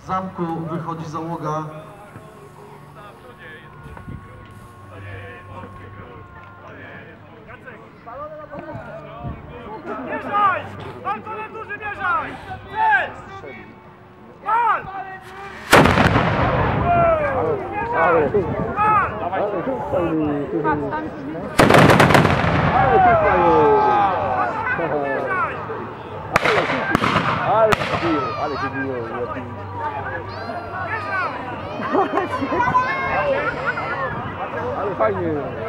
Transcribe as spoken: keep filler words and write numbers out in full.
Zamku wychodzi załoga. Bierzaj! Balkonem duży bierzaj! Cel! Pal! Ale tu, ale tu stoi. Ale tu stoi. Ale bił, ale się biło. Ale fajnie.